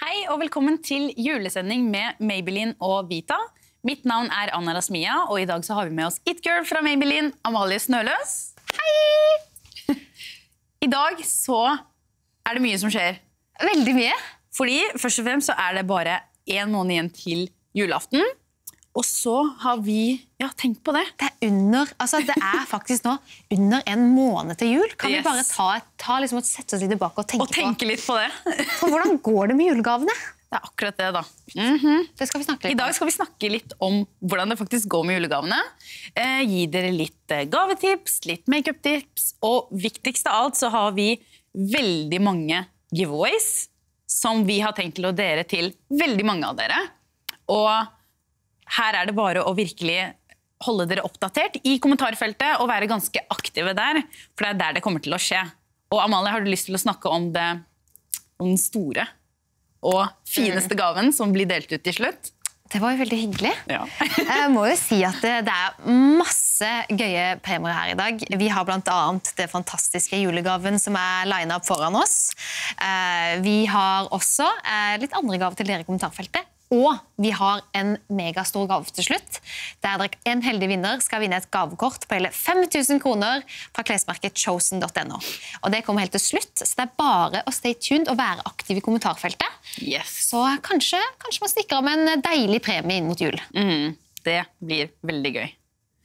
Hei og velkommen til julesending med Maybelline og Vita. Mitt navn er Anna Rasmia, og i dag så har vi med oss It-Girl fra Maybelline, Amalie Snøløs. Hei! I dag så er det mye som skjer. Veldig mye. Fordi først og fremst så er det bare 1 måned igjen til julaften. Og så har vi tenkt på det. Det er faktisk nå under 1 måned til jul. Kan vi Yes. bare liksom, sette oss litt tilbake og tenke litt på det. på hvordan går det med julegavene? Det er akkurat det da. Det skal vi snakke litt I dag skal vi snakke litt om hvordan det faktisk går med julegavene. Gi dere litt gavetips, litt make-up-tips, og viktigst av alt så har vi veldig mange giveaways som vi har tenkt til å dele til veldig mange av dere. Og her er det bare å virkelig holde dere oppdatert i kommentarfeltet og være ganske aktive der, for det er der det kommer til å skje. Og Amalie, har du lyst til å snakke om den store og fineste gaven som blir delt ut til slutt? Det var jo veldig hyggelig. Ja. Jeg må jo si at det er masse gøye premier her i dag. Vi har blant annet det fantastiske julegaven som er linet opp foran oss. Vi har også litt andre gaver til dere i kommentarfeltet. Og vi har en megastor gave til slutt, der en heldig vinner skal vinne et gavekort på hele 5000 kroner fra klesmerket chosen.no. Og det kommer helt til slutt, så det er bare å stay tuned og være aktiv i kommentarfeltet. Yes. Så kanskje man stikker av med en deilig premie inn mot jul. Det blir veldig gøy.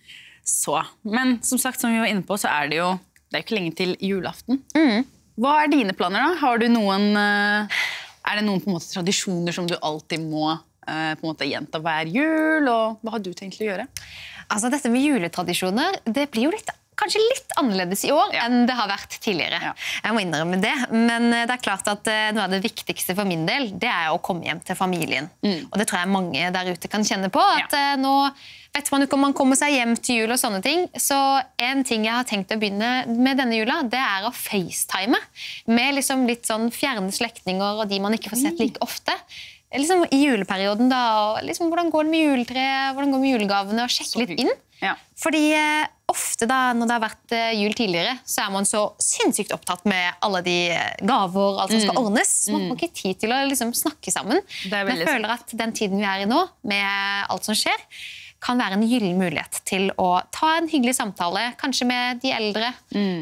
Men som sagt, som vi var inne på, så er det jo ikke lenge til julaften. Hva er dine planer da? Har du noen... Er det noen på en måte tradisjoner som du alltid må på en måte gjenta hver jul, og hva har du tenkt å gjøre? Altså, dette med juletradisjoner, det blir jo kanskje litt annerledes i år enn det har vært tidligere. Jeg må innrømme det, men det er klart at noe av det viktigste for min del, det er å komme hjem til familien. Og det tror jeg mange der ute kan kjenne på, at nå vet man ikke om man kommer seg hjem til jul og sånne ting. Så en ting jeg har tenkt å begynne med denne jula, det er å facetime med liksom litt sånn fjerne slektninger og de man ikke får sett like ofte. Liksom i juleperioden da, og liksom hvordan går det med juletreet, hvordan går det med julegavene, og sjekke litt inn. Fordi ofte da, når det har vært jul tidligere, så er man så sinnssykt opptatt med alle de gaver, alt som skal ordnes. Så man får ikke tid til å liksom snakke sammen. Men jeg føler at den tiden vi er i nå, med alt som skjer, kan være en gyllen mulighet til å ta en hyggelig samtale, kanskje med de eldre.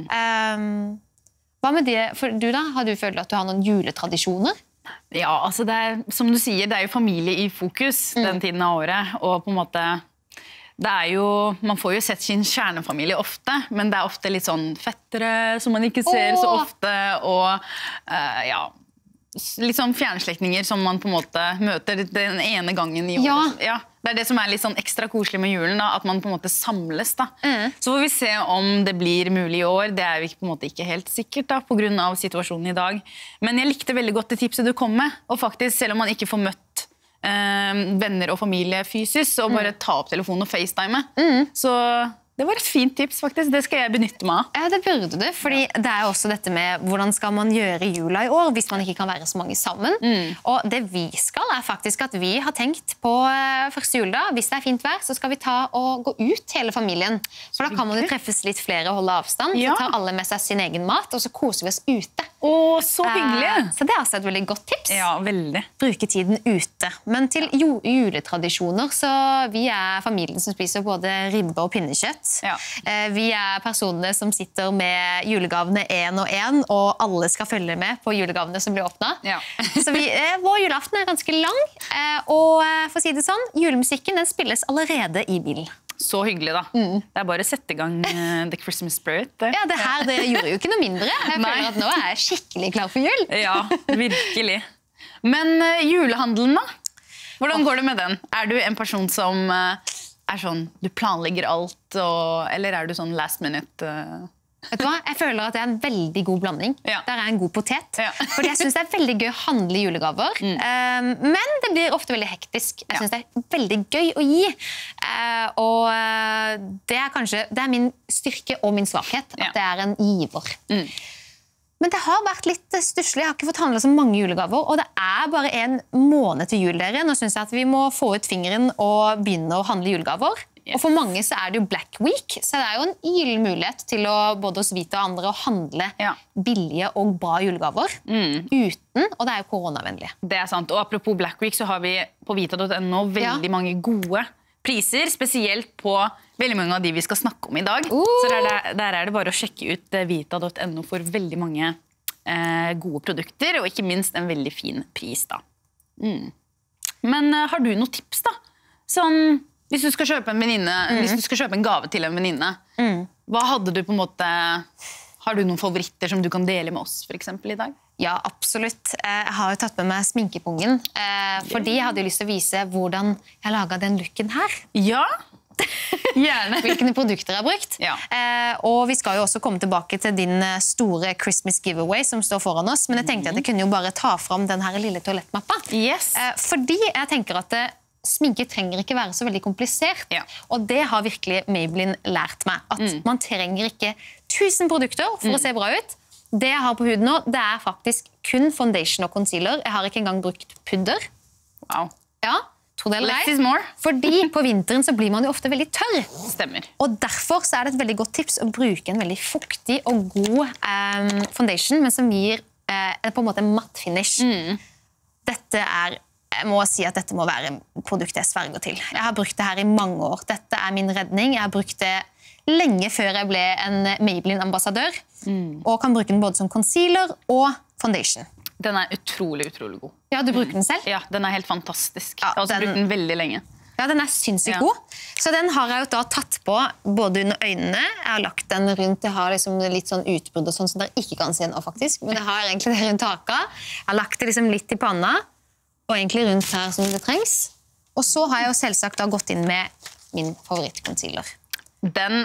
Hva med det for du da? Har du følt at du har noen juletradisjoner? Ja, altså det er, som du sier, det er jo familie i fokus den tiden av året, og på en måte, det er jo, man får jo sett sin kjernefamilie ofte, men det er ofte litt sånn fettere som man ikke ser så ofte, og litt sånn fjernslektinger som man på en måte møter den ene gangen i året. Ja, det er det som er litt sånn ekstra koselig med julen, da, at man på en måte samles. Da. Så får vi se om det blir mulig i år. Det er jo på en måte ikke helt sikkert da, på grunn av situasjonen i dag. Men jeg likte veldig godt det tipset du kom med, og faktisk, selv om man ikke får møtt venner og familie fysisk, og bare ta opp telefonen og facetime. Så det var et fint tips, faktisk. Det skal jeg benytte meg av. Ja, det burde du, fordi det er jo også dette med hvordan skal man gjøre jula i år hvis man ikke kan være så mange sammen. Og det vi skal er faktisk at vi har tenkt på første juledag, hvis det er fint vær, så skal vi ta og gå ut hele familien. For da kan man jo treffes litt flere og holde avstand. Så tar alle med seg sin egen mat, og så koser vi oss ute. Så hyggelig! Så det er altså et veldig godt tips. Ja, veldig. Bruke tiden ute. Men til juletradisjoner, så vi er familien som spiser både ribbe og pinnekjøtt. Vi er personene som sitter med julegavene en og en, og alle skal følge med på julegavene som blir åpnet. Så vår julaften er ganske lang, og for å si det sånn, julemusikken den spilles allerede i bilen. Så hyggelig da. Det er bare å sette i gang The Christmas Spirit. Ja, det gjorde jo ikke noe mindre. Jeg føler at nå er jeg skikkelig klar for jul. Ja, virkelig. Men julehandelen da? Hvordan går det med den? Er du en person som er sånn, du planlegger alt, eller er du sånn last minute? Vet du hva? Jeg føler at det er en veldig god blanding. Der er en god potet. Fordi jeg synes det er veldig gøy å handle julegaver. Men det blir ofte veldig hektisk. Jeg synes det er veldig gøy å gi. Og det er min styrke og min svakhet, at det er en giver. Men det har vært litt stusslig. Jeg har ikke fått handlet så mange julegaver, og det er bare 1 måned til jul, dere. Nå synes jeg at vi må få ut fingeren og begynne å handle julegaver. Og for mange så det jo Black Week, så det jo en gyllen mulighet til å både hos Vita og andre å handle billige og bra julegaver uten, og det jo koronavennlig. Det sant, og apropos Black Week så har vi på vita.no veldig mange gode priser, spesielt på veldig mange av de vi skal snakke om i dag. Så der det bare å sjekke ut vita.no for veldig mange gode produkter, og ikke minst en veldig fin pris da. Men har du noen tips da? Sånn, hvis du skal kjøpe en venninne, hvis du skal kjøpe en gave til en venninne, hva hadde du på en måte, har du noen favoritter som du kan dele med oss for eksempel i dag? Ja, absolutt. Jeg har jo tatt med meg sminkepungen, fordi jeg hadde jo lyst til å vise hvordan jeg laget den looken her. Ja, gjerne. Hvilke produkter jeg har brukt. Og vi skal jo også komme tilbake til din store Christmas giveaway som står foran oss, men jeg tenkte at jeg kunne jo bare ta fram den her lille toalettmappa. Fordi jeg tenker at sminke trenger ikke være så veldig komplisert, og det har virkelig Maybelline lært meg, at man trenger ikke 1000 produkter for å se bra ut. Det jeg har på huden nå, det faktisk kun foundation og concealer. Jeg har ikke engang brukt pudder. Wow. Ja, tro det eller Less is more. Fordi på vinteren så blir man jo ofte veldig tørr. Stemmer. Og derfor så det et veldig godt tips å bruke en veldig fuktig og god foundation, men som gir på en måte en matt finish. Dette jeg må si at dette må være en produkt jeg sverger til. Jeg har brukt det her i mange år. Dette min redning. Jeg har brukt det lenge før jeg ble en Maybelline-ambassadør, og kan bruke den både som concealer og foundation. Den utrolig, utrolig god. Ja, du bruker den selv? Ja, den helt fantastisk. Jeg har også brukt den veldig lenge. Ja, den sinnssykt god. Så den har jeg jo da tatt på både under øynene. Jeg har lagt den rundt, jeg har liksom litt sånn utbrudd og sånn som dere ikke kan se nå faktisk, men jeg har egentlig det rundt haka. Jeg har lagt det liksom litt i panna, og egentlig rundt her som det trengs. Og så har jeg jo selvsagt da gått inn med min favorittconcealer. Den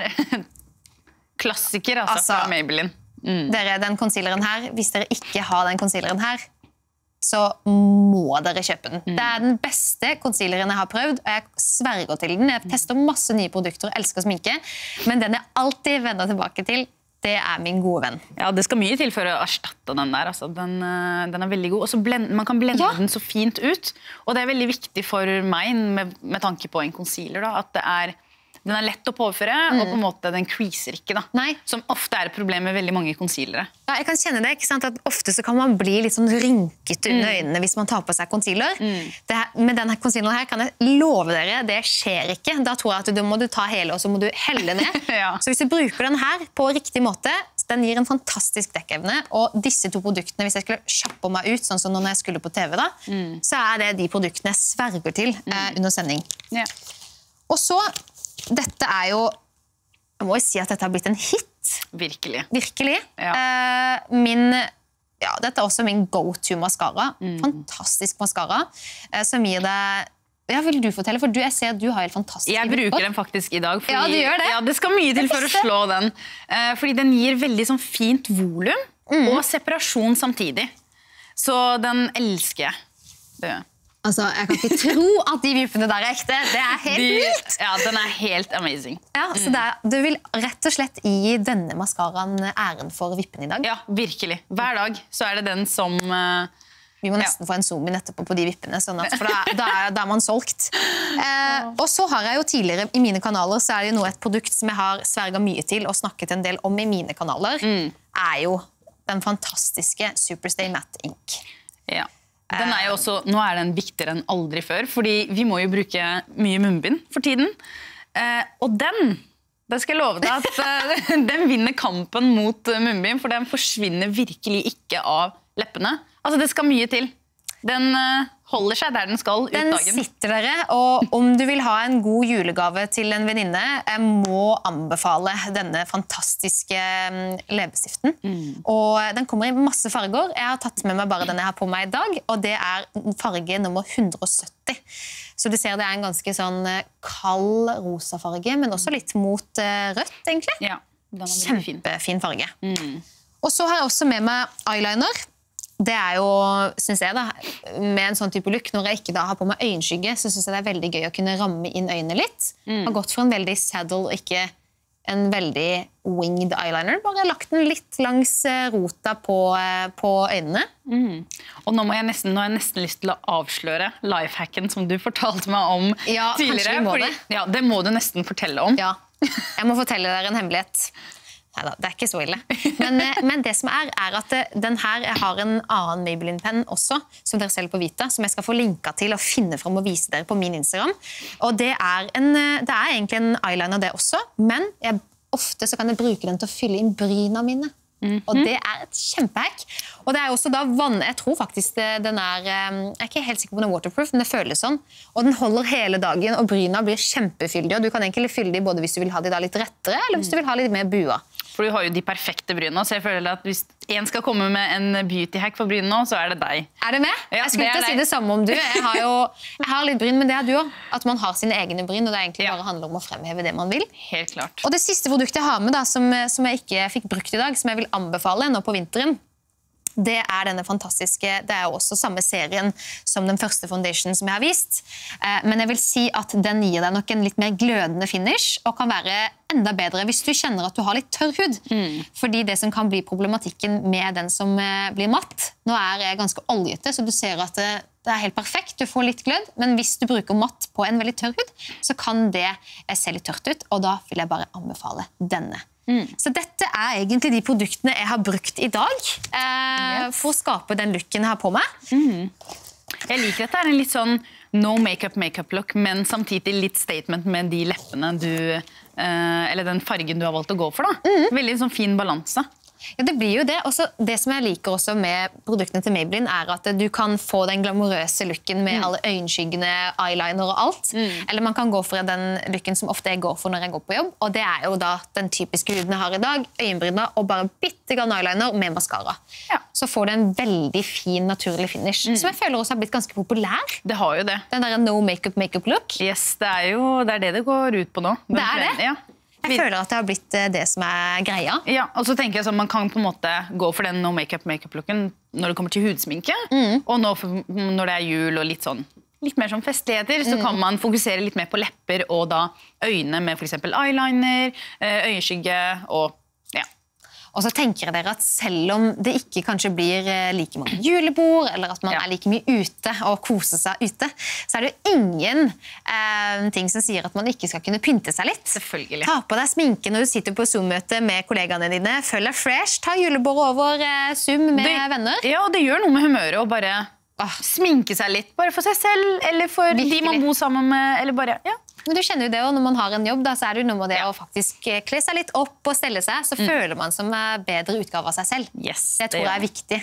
klassiker altså fra Maybelline. Dere, den concealeren her, hvis dere ikke har den concealeren her, så må dere kjøpe den. Det den beste concealeren jeg har prøvd, og jeg sverger til den. Jeg tester masse nye produkter og elsker sminke, men den jeg alltid vender tilbake til, det min gode venn. Ja, det skal mye til for å erstatte den der. Altså. Den veldig god. Og så man kan blende den så fint ut. Og det veldig viktig for meg, med tanke på en concealer, da, at den lett å påføre, og på en måte den creaser ikke, da. Som ofte et problem med veldig mange concealere. Ja, jeg kan kjenne det, ikke sant? At ofte så kan man bli litt sånn rynket under øynene hvis man tar på seg concealer. Med denne concealeren her kan jeg love dere, det skjer ikke. Da tror jeg at da må du ta hele, og så må du helle ned. Så hvis du bruker den her på riktig måte, den gir en fantastisk dekkevne, og disse to produktene, hvis jeg skulle kjappe meg ut, sånn som når jeg skulle på TV da, så det de produktene jeg sverger til under sending. Og så dette jo, jeg må jo si at dette har blitt en hit. Virkelig. Virkelig. Dette også min go-to mascara. Fantastisk mascara, som gir deg... Ja, vil du fortelle? For jeg ser at du har helt fantastisk... Jeg bruker den faktisk i dag. Fordi, ja, du gjør det. Ja, det skal mye til for å slå den. Fordi den gir veldig sånn fint volum, og separasjon samtidig. Så den elsker jeg. Det Altså, jeg kan ikke tro at de vippene der ekte. Det helt vilt! Ja, den helt amazing. Ja, så du vil rett og slett gi denne mascaraen æren for vippene i dag? Ja, virkelig. Hver dag så det den som... Vi må nesten få en zoom inn etterpå på de vippene, sånn at, for da man solgt. Og så har jeg jo tidligere i mine kanaler, så det jo et produkt som jeg har sverget mye til og snakket en del om i mine kanaler, jo den fantastiske Superstay Matte Ink. Ja. Den jo også, nå den viktigere enn aldri før, fordi vi må jo bruke mye munnbind for tiden. Og det skal jeg love deg at den vinner kampen mot munnbind, for den forsvinner virkelig ikke av leppene. Altså, det skal mye til. Den holder seg der den skal ut dagen. Den sitter dere, og om du vil ha en god julegave til en venninne, jeg må anbefale denne fantastiske leppestiften. Og den kommer i masse farger. Jeg har tatt med meg bare den jeg har på meg i dag, og det farge nummer 170. Så du ser det en ganske sånn kald rosa farge, men også litt mot rødt, egentlig. Ja, den veldig fin. Kjempefin farge. Og så har jeg også med meg eyeliner. Det jo, synes jeg da, med en sånn type look, når jeg ikke da har på meg øyenskygge, så synes jeg det veldig gøy å kunne ramme inn øynene litt. Har gått for en veldig saddle og ikke en veldig winged eyeliner. Bare lagt den litt langs rota på øynene. Og nå har jeg nesten lyst til å avsløre lifehacken som du fortalte meg om Ja, tidligere. kanskje vi må det. Ja, det må du nesten fortelle om. Ja, jeg må fortelle dere en hemmelighet. Neida, det er ikke så ille. Men det som er at den her har en annen Maybelline-penn også, som dere ser på Vita, som jeg skal få linka til og finne frem og vise dere på min Instagram. Og det er egentlig en eyeliner det også, men ofte så kan jeg bruke den til å fylle inn bryna mine. Og det er et kjempehack. Og det er også da jeg tror faktisk den jeg er ikke helt sikker på den er waterproof, men det føles sånn. Og den holder hele dagen, og bryna blir kjempefyldige, og du kan egentlig fylle de både hvis du vil ha de da litt rettere, eller hvis du vil ha litt mer bua. For du har jo de perfekte bryna, så jeg føler at hvis en skal komme med en beauty-hack for bryn nå, så er det deg. Er det med? Ja, jeg skulle ikke si det samme om du. Jeg har litt bryn, men det er du også. At man har sine egne bryn, og det egentlig bare handler om å fremheve det man vil. Helt klart. Og det siste produktet jeg har med, da, som jeg ikke fikk brukt i dag, som jeg vil anbefale nå på vinteren, det er denne fantastiske, det er jo også samme serien som den første foundationen som jeg har vist. Men jeg vil si at den gir deg nok en litt mer glødende finish, og kan være enda bedre hvis du kjenner at du har litt tørr hud. Fordi det som kan bli problematikken med den som blir matt, nå er jeg ganske oljete, så du ser at det er helt perfekt, du får litt glød, men hvis du bruker matt på en veldig tørr hud, så kan det se litt tørt ut, og da vil jeg bare anbefale denne. Så dette er egentlig de produktene jeg har brukt i dag for å skape den looken jeg har på meg. Jeg liker at det er en litt sånn no makeup look, men samtidig litt statement med de leppene eller den fargen du har valgt å gå for da. Veldig sånn fin balanse. Ja, det blir jo det. Også det som jeg liker også med produktene til Maybelline er at du kan få den glamorøse looken med alle øyenskyggene, eyeliner og alt. Eller man kan gå for den looken som ofte jeg går for når jeg går på jobb, og det er jo da den typiske huden jeg har i dag, øyenbrynene og bare bittegrann eyeliner med mascara. Ja. Så får du en veldig fin, naturlig finish, som jeg føler også har blitt ganske populær. Det har jo det. Den der no makeup look. Yes, det er det det går ut på nå. Det er det. Ja. Jeg føler at det har blitt det som er greia. Ja, og så tenker jeg sånn, man kan på en måte gå for den no makeup-looken når det kommer til hudsminke, og nå når det er jul og litt mer sånn festligheter, så kan man fokusere litt mer på lepper og da øyne med for eksempel eyeliner, øyenskygge og Og så tenker dere at selv om det ikke kanskje blir like mange julebord, eller at man er like mye ute og koser seg ute, så er det jo ingen ting som sier at man ikke skal kunne pynte seg litt. Selvfølgelig. Ta på deg sminke når du sitter på Zoom-møte med kollegaene dine, følg deg fresh, ta julebordet over Zoom med venner. Ja, og det gjør noe med humøret å bare sminke seg litt, bare for seg selv, eller for de man bor sammen med, eller bare, Men du kjenner jo det også, når man har en jobb, da, så er det jo noe med det å faktisk kle seg litt opp og stelle seg, så føler man som bedre utgave av seg selv. Yes, det tror jeg er viktig.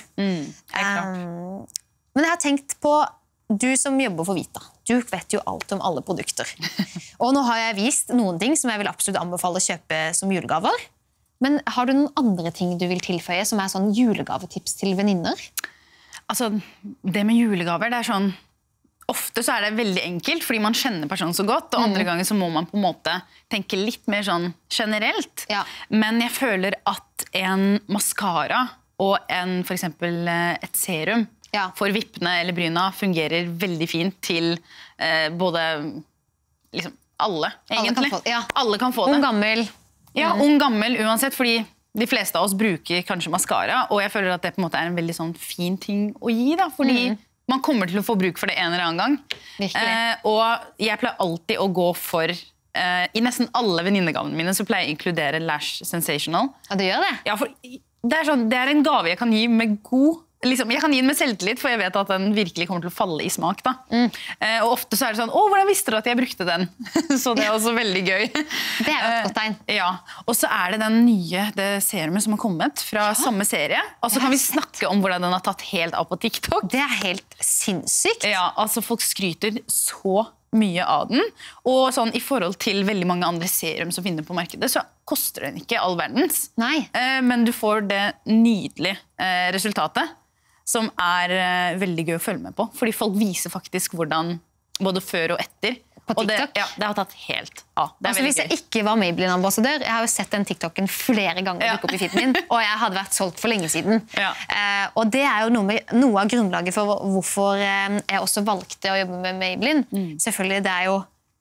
Klart. Men jeg har tenkt på, du som jobber for Vita, du vet jo alt om alle produkter. Og nå har jeg vist noen ting som jeg vil absolutt anbefale å kjøpe som julegaver. Men har du noen andre ting du vil tilføye som er sånn julegavetips til venninner? Altså, det med julegaver, det er sånn ofte så er det veldig enkelt, fordi man kjenner personen så godt, og andre ganger så må man på en måte tenke litt mer sånn generelt. Ja. Men jeg føler at en mascara og for eksempel et serum for vippene eller bryna fungerer veldig fint til både liksom alle, egentlig. Alle kan få det. Ung, gammel. Ja, ung, gammel, uansett, fordi de fleste av oss bruker kanskje mascara, og jeg føler at det på en måte er en veldig sånn fin ting å gi, da, fordi man kommer til å få bruk for det en eller annen gang. Og jeg pleier alltid å gå for, i nesten alle venninnegavene mine, så pleier jeg å inkludere Lash Sensational. Ja, du gjør det? Ja, for det er en gave jeg kan gi med jeg kan gi den med selvtillit, for jeg vet at den virkelig kommer til å falle i smak. Da. Og ofte så er det sånn, hvordan visste du at jeg brukte den? Så det er også veldig gøy. Det er jo et godt tegn. Ja, og så er det det serumet som har kommet fra samme serie. Og så kan vi snakke om hvordan den har tatt helt av på TikTok. Det er helt sinnssykt. Ja, altså folk skryter så mye av den, og sånn i forhold til veldig mange andre serum som finner på markedet, så koster den ikke all verdens. Nei. Men du får det nydelige resultatet, som er veldig gøy å følge med på, fordi folk viser faktisk hvordan, både før og etter, på TikTok? Det har tatt helt av. Det er altså, hvis jeg ikke var Maybelline-ambassadør, jeg har jo sett den TikToken flere ganger dukke opp i feeden min, og jeg hadde vært solgt for lenge siden. Og det er jo noe av grunnlaget for hvorfor jeg også valgte å jobbe med Maybelline. Selvfølgelig, det er jo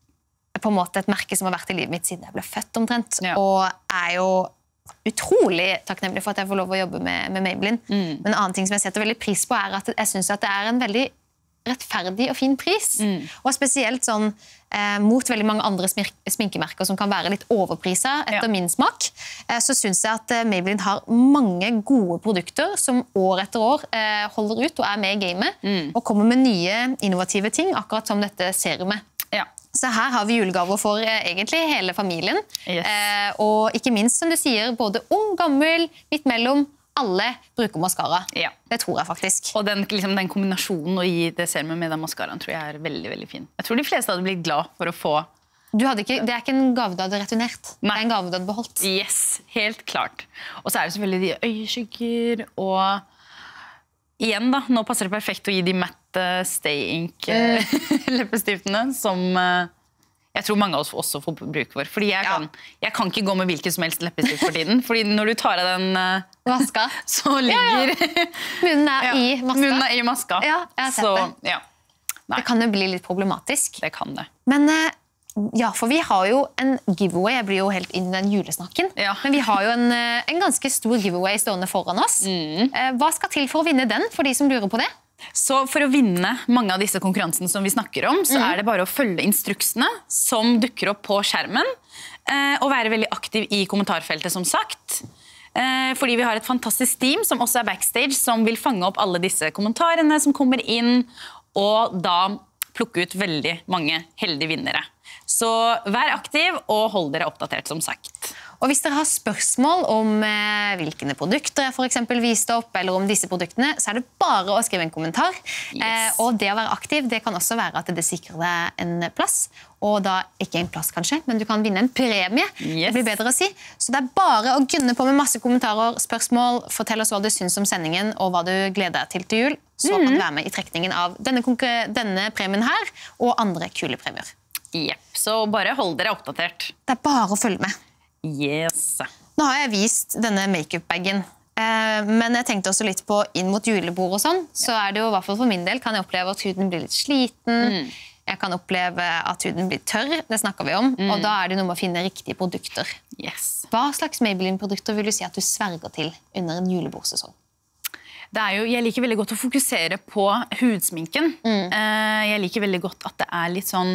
på en måte et merke som har vært i livet mitt siden jeg ble født omtrent, Ja. og jo utrolig takknemlig for at jeg får lov å jobbe med Maybelline. Men en annen ting som jeg setter veldig pris på at jeg synes at det en veldig rettferdig og fin pris. Og spesielt sånn mot veldig mange andre sminkemerker som kan være litt overpriset etter min smak, så synes jeg at Maybelline har mange gode produkter som år etter år holder ut og med i gamet, og kommer med nye innovative ting, akkurat som dette serumet. Ja. Så her har vi julegaver for egentlig hele familien, Yes. Og ikke minst, som du sier, både ung, gammel, midt mellom, alle bruker mascara. Ja. Det tror jeg faktisk. Og den kombinasjonen å gi det serumet med den maskaraen tror jeg veldig, veldig fin. Jeg tror de fleste hadde blitt glad for å få... Det ikke en gave du hadde returnert. Nei. Det en gave du hadde beholdt. Yes, helt klart. Og så det selvfølgelig de øyeskygger, og igjen da, nå passer det perfekt å gi de matte Stay Ink leppestiftene, som jeg tror mange av oss også får bruk for. Fordi jeg kan ikke gå med hvilken som helst leppestift for tiden, fordi når du tar av den Maska. så ligger... Munnen i maska. Munnen i maska. Ja, jeg har sett så, det. Ja. Det kan jo bli litt problematisk. Det kan det. Men ja, for vi har jo en giveaway. Jeg blir jo helt inn i den julesnakken. Ja. Men vi har jo en ganske stor giveaway stående foran oss. Hva skal til for å vinne den, for de som lurer på det? Så for å vinne mange av disse konkurransene som vi snakker om, så det bare å følge instruksene som dukker opp på skjermen, og være veldig aktiv i kommentarfeltet, som sagt. Fordi vi har et fantastisk team som også backstage, som vil fange opp alle disse kommentarene som kommer inn, og da plukke ut veldig mange heldige vinnere. Så vær aktiv og hold dere oppdatert, som sagt. Og hvis dere har spørsmål om hvilke produkter jeg for eksempel viste opp, eller om disse produktene, så det bare å skrive en kommentar. Yes. Og det å være aktiv, det kan også være at det sikrer deg en plass. Og da ikke en plass kanskje, men du kan vinne en premie. Yes. Det blir bedre å si. Så det bare å gunne på med masse kommentarer, spørsmål, fortell oss hva du synes om sendingen, og hva du gleder deg til jul. Så kan du være med i trekningen av denne premien her, og andre kule premier. Yep. Så bare hold dere oppdatert. Det bare å følge med. Yes. Nå har jeg vist denne make-up-bagen, men jeg tenkte også litt på inn mot julebord og sånn, så det jo i hvert fall for min del kan jeg oppleve at huden blir litt sliten, jeg kan oppleve at huden blir tørr, det snakker vi om, og da det noe med å finne riktige produkter. Yes. Hva slags Maybelline-produkter vil du si at du sverger til under en julebordsesong? Jeg liker veldig godt å fokusere på hudsminken. Jeg liker veldig godt at det litt sånn...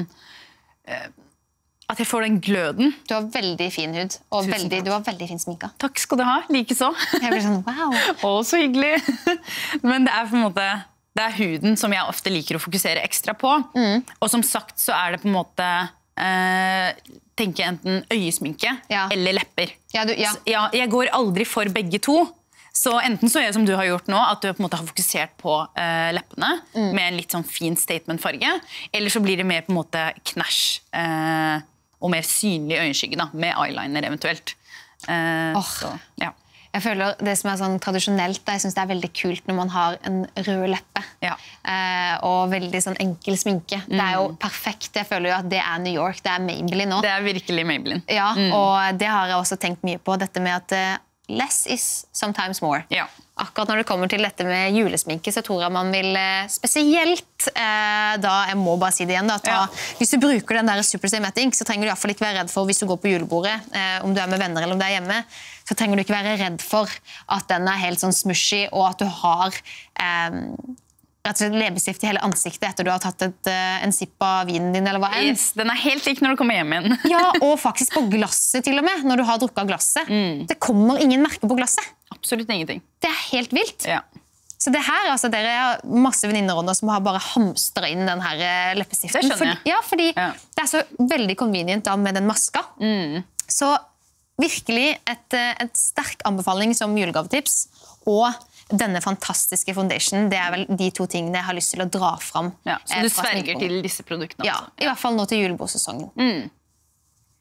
At jeg får den gløden. Du har veldig fin hud, og du har veldig fin sminka. Takk skal du ha, like så. Jeg blir sånn, wow. Å, så hyggelig. Men det på en måte, det huden som jeg ofte liker å fokusere ekstra på. Og som sagt så det på en måte, tenker jeg enten øyesminke eller lepper. Ja, jeg går aldri for begge to. Så enten så som du har gjort nå, at du på en måte har fokusert på leppene med en litt sånn fin statement-farge, eller så blir det mer på en måte knæsj og mer synlig øyenskygge da, med eyeliner eventuelt. Så, ja. Jeg føler det som sånn tradisjonelt, jeg synes det veldig kult når man har en rød leppe. Ja. Og veldig sånn enkel sminke. Det jo perfekt. Jeg føler jo at det New York, det Maybelline nå. Det virkelig Maybelline. Ja, og det har jeg også tenkt mye på, dette med at less is sometimes more. Ja. Akkurat når det kommer til dette med julesminke, så tror jeg man vil spesielt, jeg må bare si det igjen, hvis du bruker den der Super Stay Matte Ink, så trenger du i hvert fall ikke være redd for, hvis du går på julebordet, om du med venner eller om du hjemme, så trenger du ikke være redd for at den helt sånn smushy, og at du har rett og slett leppestift i hele ansiktet etter du har tatt en sipp av vinen din, eller hva Yes, den helt lik når du kommer hjem igjen. Ja, og faktisk på glasset til og med, når du har drukket av glasset. Det kommer ingen merke på glasset. Absolutt ingenting. Det helt vilt. Ja. Så det her, altså, dere har masse venninner som har bare hamstret inn den her leppestiften. Det skjønner jeg. Fordi det så veldig convenient da, med den maska. Så virkelig et sterk anbefaling som julegavetips, og denne fantastiske foundation, det vel de to tingene jeg har lyst til å dra fram. Ja, så du sverger til disse produktene? Ja, i hvert fall nå til julebordsesongen.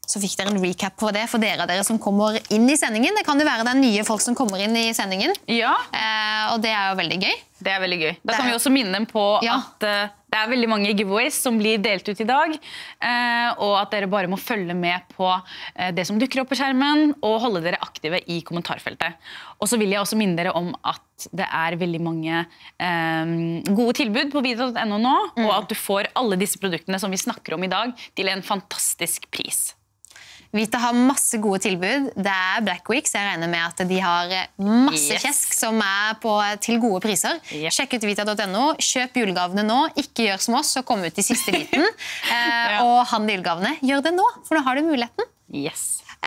Så fikk dere en recap på det for dere som kommer inn i sendingen. Det kan jo være det nye folk som kommer inn i sendingen. Ja. Og det jo veldig gøy. Det veldig gøy. Da kan vi også minne dem på at det veldig mange giveaways som blir delt ut i dag, og at dere bare må følge med på det som dukker opp på skjermen, og holde dere aktive i kommentarfeltet. Og så vil jeg også minne dere om at det veldig mange gode tilbud på video.no nå, og at du får alle disse produktene som vi snakker om i dag til en fantastisk pris. Vita har masse gode tilbud. Det Black Week, så jeg regner med at de har masse kjesk som til gode priser. Sjekk ut vita.no, kjøp julegavene nå, ikke gjør som oss og kom ut i siste liten. Og handle julegavene, gjør det nå, for nå har du muligheten. Yes.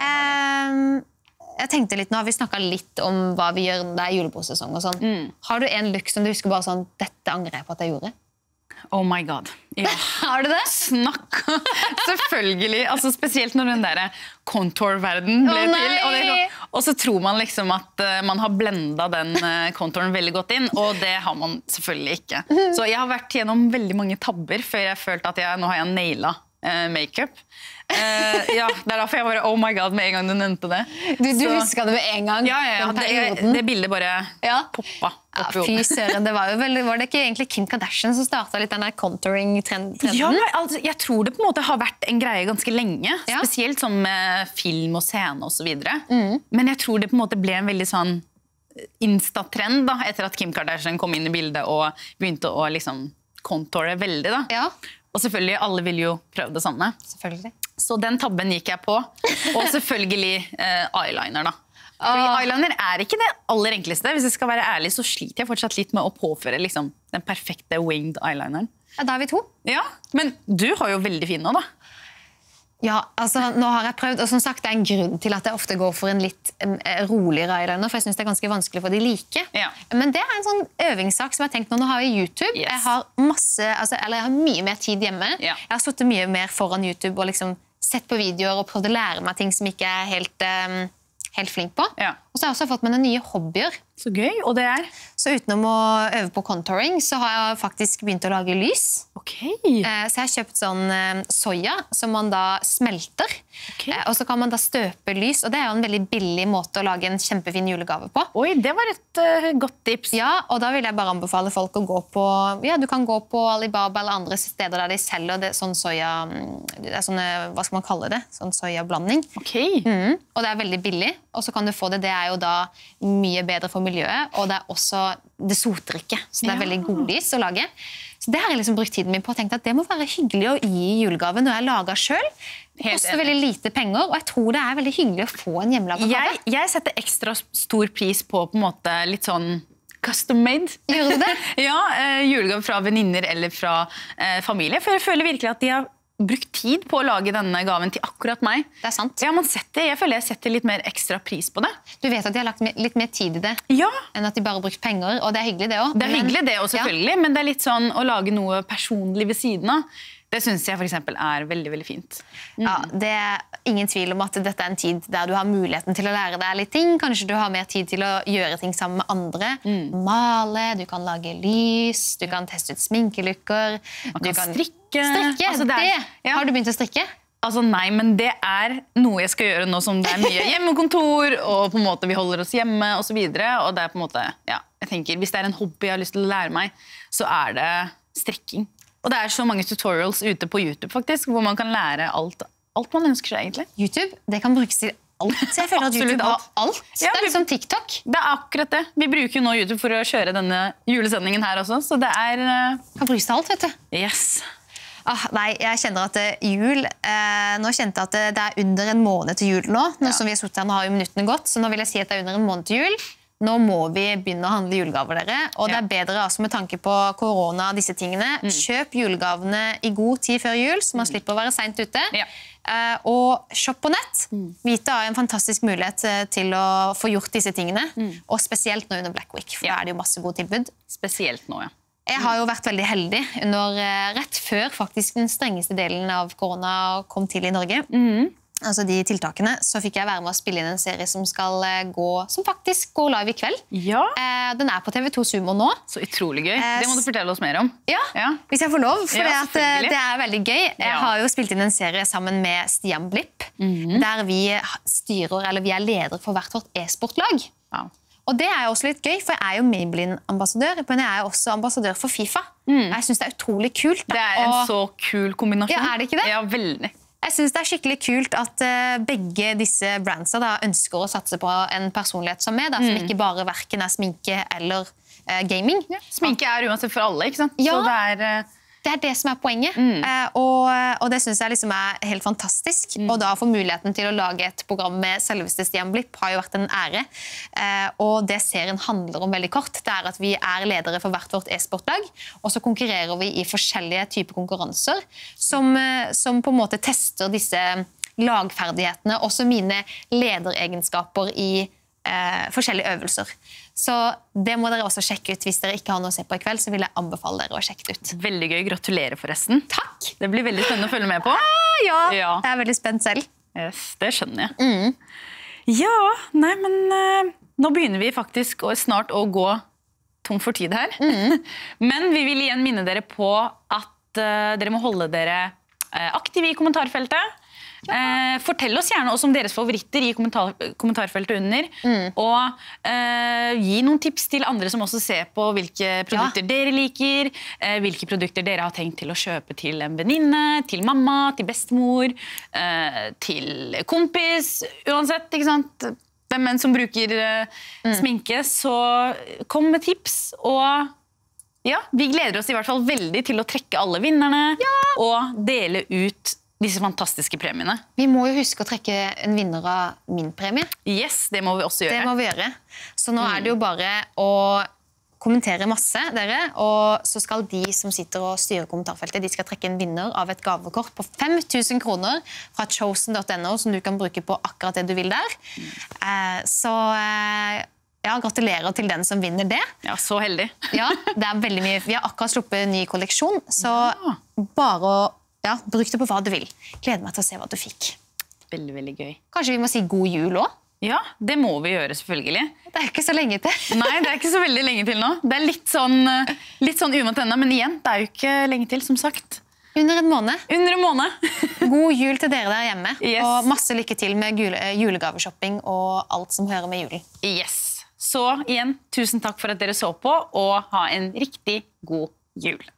Jeg tenkte litt, nå har vi snakket litt om hva vi gjør når det julebordsesong og sånn. Har du en look som du husker bare sånn, dette angrer jeg på at jeg gjorde? Oh my god. Ja. Har du det? Snakk. Selvfølgelig. Altså, spesielt når den der contour-verden ble til. Og så tror man liksom at man har blendet den contouren veldig godt inn, og det har man selvfølgelig ikke. Så jeg har vært gjennom veldig mange tabber før jeg følte at nå har jeg nailet make-up. Ja, det derfor jeg bare, oh my god, med en gang du nevnte det. Du husker det med en gang? Ja, det bildet bare poppa. Fy søren, det var det ikke egentlig Kim Kardashian som startet litt den der contouring-trenden? Ja, altså, jeg tror det på en måte har vært en greie ganske lenge, spesielt som film og scene og så videre. Men jeg tror det på en måte ble en veldig sånn insta-trend da, etter at Kim Kardashian kom inn i bildet og begynte å liksom contoure veldig da. Ja. Og selvfølgelig, alle vil jo prøve det samme. Selvfølgelig. Så den tabben gikk jeg på. Og selvfølgelig eyeliner da. Fordi eyeliner ikke det aller enkleste. Hvis jeg skal være ærlig, så sliter jeg fortsatt litt med å påføre liksom, den perfekte winged eyelineren. Ja, da vi to. Ja, men du har jo veldig fin nå da. Ja, altså nå har jeg prøvd, og som sagt det en grunn til at jeg ofte går for en litt roligere eyeliner, for jeg synes det ganske vanskelig for de like. Ja. Men det en sånn øvingssak som jeg har tenkt nå har jeg YouTube. Yes. Jeg har mye mer tid hjemme. Ja. Jeg har suttet mye mer foran YouTube og liksom sett på videoer og prøvd å lære meg ting som ikke helt flink på. Ja. Og så har jeg også fått meg noen nye hobbyer. Så gøy, og det Så utenom å øve på contouring, så har jeg faktisk begynt å lage lys. Ok. Så jeg har kjøpt sånn soya som man da smelter. Okay. Og så kan man da støpe lys, og det jo en veldig billig måte å lage en kjempefin julegave på. Oi, det var et godt tips. Ja, og da vil jeg bare anbefale folk å gå på, du kan gå på Alibaba eller andre steder der de selger det, sånn soya, det sånne, hva skal man kalle det? Sånn soyablanding. Ok. Og det veldig billig, og så kan du få det jo da mye bedre for miljøet, og det soter ikke, så det veldig god lys å lage. Så det har jeg liksom brukt tiden min på og tenkt at det må være hyggelig å gi julegave når jeg lager selv. Det koster veldig lite penger, og jeg tror det veldig hyggelig å få en hjemmelaget gave. Jeg setter ekstra stor pris på en måte litt sånn custom made. Gjør du det? Ja, julegave fra venninner eller fra familie, for jeg føler virkelig at de har brukt tid på å lage denne gaven til akkurat meg. Det sant. Ja, jeg føler jeg setter litt mer ekstra pris på det. Du vet at de har lagt litt mer tid i det, enn at de bare har brukt penger, og det hyggelig det også. Det hyggelig det også, selvfølgelig, men det litt sånn å lage noe personlig ved siden av. Det synes jeg for eksempel veldig, veldig fint. Ja, det ingen tvil om at dette en tid der du har muligheten til å lære deg litt ting. Kanskje du har mer tid til å gjøre ting sammen med andre. Male, du kan lage lys, du kan teste ut sminkelukker. Du kan strikke. Strikke, altså, Har du begynt å strikke? Altså nei, men det noe jeg skal gjøre nå som det mye hjemmekontor, og på en måte vi holder oss hjemme og så videre. Og det på en måte, jeg tenker, hvis det en hobby jeg har lyst til å lære meg, så det strikking. Og det så mange tutorials ute på YouTube faktisk, hvor man kan lære alt man ønsker seg egentlig. YouTube, det kan brukes til alt. Så jeg føler at YouTube har alt. Ja, det som TikTok. Det akkurat det. Vi bruker jo nå YouTube for å kjøre denne julesendingen her også, så det kan brukes til alt, vet du. Yes. Nei, jeg kjenner at jul, nå kjente jeg at det under en måned til jul nå, som vi har suttet her, nå har jo minuttene gått, så nå vil jeg si at det under en måned til jul. Nå må vi begynne å handle julegaver dere, og det bedre altså med tanke på korona og disse tingene. Kjøp julegavene i god tid før jul, så man slipper å være sent ute. Og shopp på nett. Vita en fantastisk mulighet til å få gjort disse tingene, og spesielt nå under Black Week, for da det jo masse gode tilbud. Spesielt nå, Jeg har jo vært veldig heldig rett før faktisk den strengeste delen av korona kom til i Norge. altså de tiltakene, så fikk jeg være med å spille inn en serie som faktisk går live i kveld. Ja. Den på TV2 Sumo nå. Så utrolig gøy. Det må du fortelle oss mer om. Ja, hvis jeg får lov, for det veldig gøy. Jeg Ja. har jo spilt inn en serie sammen med Stian Blipp, der vi er ledere for hvert vårt e-sportlag. Wow. Og det jo også litt gøy, for jeg jo Maybelline-ambassadør, men jeg jo også ambassadør for FIFA. Jeg synes det utrolig kult. Det en så kul kombinasjon. Ja, det ikke det? Ja, veldig. Jeg synes det skikkelig kult at begge disse brandsa da, ønsker å satse på en personlighet som meg, da, som ikke bare hverken sminke eller gaming. Ja. Sminke uansett for alle, ikke sant? Ja. Så det det som poenget, og det synes jeg liksom helt fantastisk. Og da få muligheten til å lage et program med selveste Stian Blipp har jo vært en ære. Og det serien handler om veldig kort, det at vi ledere for hvert vårt e-sportlag, og så konkurrerer vi i forskjellige typer konkurranser, som på en måte tester disse lagferdighetene, også mine lederegenskaper i forskjellige øvelser. Så det må dere også sjekke ut. Hvis dere ikke har noe å se på i kveld, så vil jeg anbefale dere å sjekke det ut. Veldig gøy. Gratulerer forresten. Takk! Det blir veldig spennende å følge med på. Ja, Ja. jeg veldig spent selv. Yes, det skjønner jeg. Ja, nei, men nå begynner vi faktisk snart å gå tom for tid her. Men vi vil igjen minne dere på at dere må holde dere aktive i kommentarfeltet. Fortell oss gjerne også om deres favoritter i kommentarfeltet under, og gi noen tips til andre som også ser på hvilke produkter dere liker, hvilke produkter dere har tenkt til å kjøpe til en venninne, til mamma, til bestemor, til kompis, uansett, ikke sant? Hvem enn som bruker sminke, så kom med tips, og ja, vi gleder oss i hvert fall veldig til å trekke alle vinnerne og dele ut disse fantastiske premiene. Vi må jo huske å trekke en vinner av min premie. Yes, det må vi også gjøre. Det må vi gjøre. Så nå det jo bare å kommentere masse, dere, og så skal de som sitter og styrer kommentarfeltet, de skal trekke en vinner av et gavekort på 5.000 kroner fra chosen.no, som du kan bruke på akkurat det du vil der. Så ja, gratulerer til den som vinner det. Ja, så heldig. Ja, det veldig mye. Vi har akkurat sluppet en ny kolleksjon, så bare å bruk det på hva du vil. Gleder meg til å se hva du fikk. Veldig, veldig gøy. Kanskje vi må si god jul også? Ja, det må vi gjøre selvfølgelig. Det jo ikke så lenge til. Nei, det ikke så veldig lenge til nå. Det litt sånn uvant ennå, men igjen, det jo ikke lenge til, som sagt. Under en måned. Under en måned. God jul til dere der hjemme. Yes. Og masse lykke til med julegaveshopping og alt som hører med julen. Yes. Så igjen, tusen takk for at dere så på, og ha en riktig god jul.